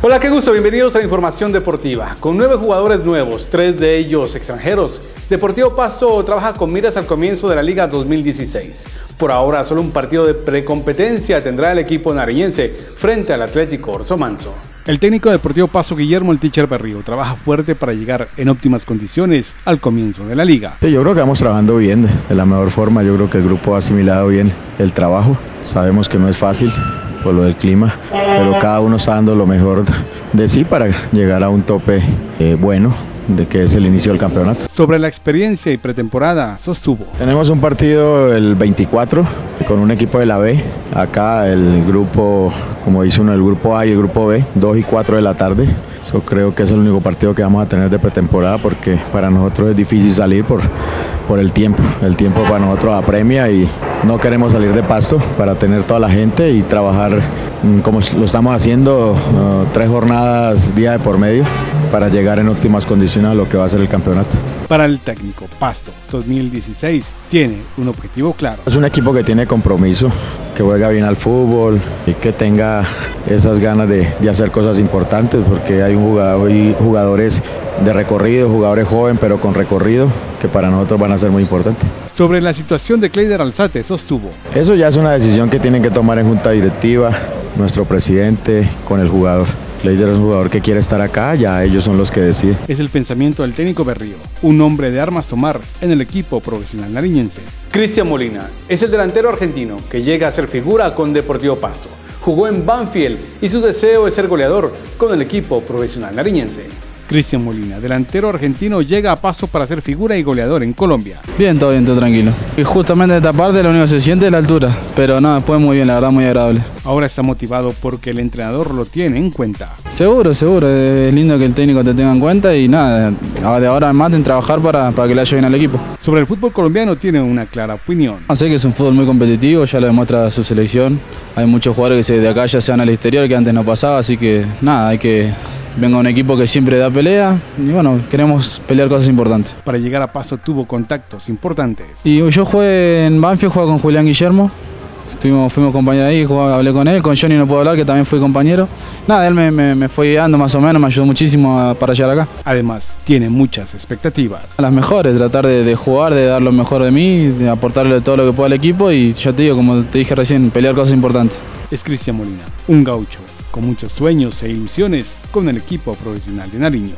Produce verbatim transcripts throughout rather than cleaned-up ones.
Hola, qué gusto, bienvenidos a la Información Deportiva. Con nueve jugadores nuevos, tres de ellos extranjeros, Deportivo Pasto trabaja con miras al comienzo de la Liga dos mil dieciséis. Por ahora, solo un partido de precompetencia tendrá el equipo nariñense frente al Atlético Orso Manso. El técnico de Deportivo Pasto, Guillermo El Teacher Berrío, trabaja fuerte para llegar en óptimas condiciones al comienzo de la liga. Sí, yo creo que vamos trabajando bien, de la mejor forma. Yo creo que el grupo ha asimilado bien el trabajo. Sabemos que no es fácil por lo del clima, pero cada uno está dando lo mejor de sí para llegar a un tope eh, bueno, de que es el inicio del campeonato. Sobre la experiencia y pretemporada, sostuvo: tenemos un partido el veinticuatro con un equipo de la B. Acá el grupo, como dice uno, el grupo A y el grupo B, dos y cuatro de la tarde. Eso creo que es el único partido que vamos a tener de pretemporada, porque para nosotros es difícil salir por, por el tiempo. El tiempo para nosotros apremia y no queremos salir de Pasto para tener toda la gente y trabajar como lo estamos haciendo, uh, tres jornadas día de por medio, para llegar en óptimas condiciones a lo que va a ser el campeonato. Para el técnico, Pasto dos mil dieciséis tiene un objetivo claro. Es un equipo que tiene compromiso, que juega bien al fútbol y que tenga esas ganas de, de hacer cosas importantes, porque hay un jugador, hay jugadores de recorrido, jugadores jóvenes pero con recorrido, que para nosotros van a ser muy importantes. Sobre la situación de Kleider Alzate, sostuvo: eso ya es una decisión que tienen que tomar en junta directiva, nuestro presidente con el jugador. Kleider es un jugador que quiere estar acá, ya ellos son los que deciden. Es el pensamiento del técnico Berrío, un hombre de armas tomar en el equipo profesional nariñense. Cristian Molina es el delantero argentino que llega a ser figura con Deportivo Pasto. Jugó en Banfield y su deseo es ser goleador con el equipo profesional nariñense. Cristian Molina, delantero argentino, llega a Pasto para ser figura y goleador en Colombia. Bien, todo bien, todo tranquilo. Y justamente esta parte lo único que se siente es la altura, pero no, después muy bien, la verdad muy agradable. Ahora está motivado porque el entrenador lo tiene en cuenta. Seguro, seguro, es lindo que el técnico te tenga en cuenta y nada, de ahora en más en trabajar para, para que le vaya bien al equipo. Sobre el fútbol colombiano tiene una clara opinión. No, sé que es un fútbol muy competitivo, ya lo demuestra su selección. Hay muchos jugadores que de acá ya se van al exterior, que antes no pasaba, así que nada, hay que venga un equipo que siempre da pelea y bueno, queremos pelear cosas importantes. Para llegar a Pasto tuvo contactos importantes. Y yo jugué en Banfield, jugué con Julián Guillermo. Estuvimos, fuimos compañeros ahí, jugué, hablé con él, con Johnny no puedo hablar, que también fui compañero. Nada, él me, me, me fue guiando más o menos, me ayudó muchísimo a, para llegar acá. Además, tiene muchas expectativas. Las mejores, tratar de, de jugar, de dar lo mejor de mí, de aportarle todo lo que pueda al equipo y ya te digo, como te dije recién, pelear cosas importantes. Es Cristian Molina, un gaucho con muchos sueños e ilusiones con el equipo profesional de Nariño.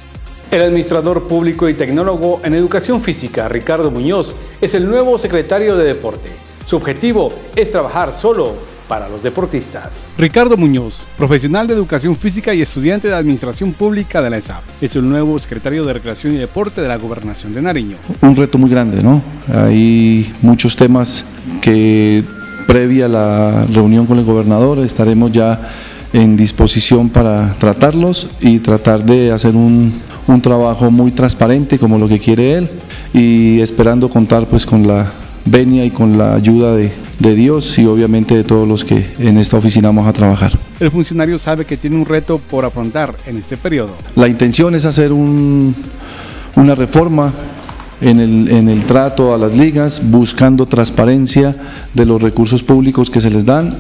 El administrador público y tecnólogo en educación física, Ricardo Muñoz, es el nuevo secretario de Deporte. Su objetivo es trabajar solo para los deportistas. Ricardo Muñoz, profesional de educación física y estudiante de administración pública de la E S A P, es el nuevo secretario de Recreación y Deporte de la Gobernación de Nariño. Un reto muy grande, ¿no? Hay muchos temas que previa a la reunión con el gobernador estaremos ya en disposición para tratarlos y tratar de hacer un, un trabajo muy transparente como lo que quiere él, y esperando contar pues con la venia y con la ayuda de, de Dios y obviamente de todos los que en esta oficina vamos a trabajar. El funcionario sabe que tiene un reto por afrontar en este periodo. La intención es hacer un, una reforma en el, en el trato a las ligas, buscando transparencia de los recursos públicos que se les dan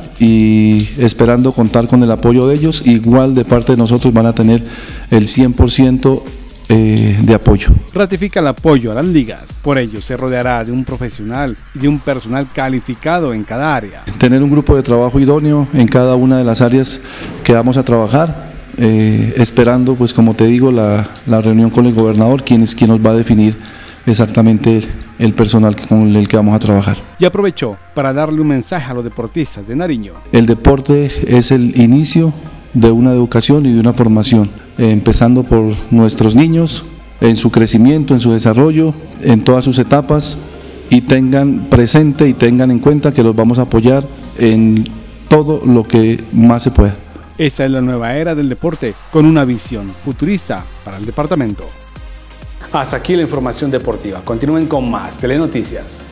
y esperando contar con el apoyo de ellos. Igual de parte de nosotros van a tener el cien por ciento Eh, de apoyo. Ratifica el apoyo a las ligas, por ello se rodeará de un profesional y de un personal calificado en cada área. Tener un grupo de trabajo idóneo en cada una de las áreas que vamos a trabajar, eh, esperando pues como te digo la, la reunión con el gobernador, quien es quien nos va a definir exactamente el, el personal con el que vamos a trabajar. Y aprovechó para darle un mensaje a los deportistas de Nariño. El deporte es el inicio de una educación y de una formación, eh, empezando por nuestros niños, en su crecimiento, en su desarrollo, en todas sus etapas, y tengan presente y tengan en cuenta que los vamos a apoyar en todo lo que más se pueda. Esa es la nueva era del deporte, con una visión futurista para el departamento. Hasta aquí la información deportiva. Continúen con más Telenoticias.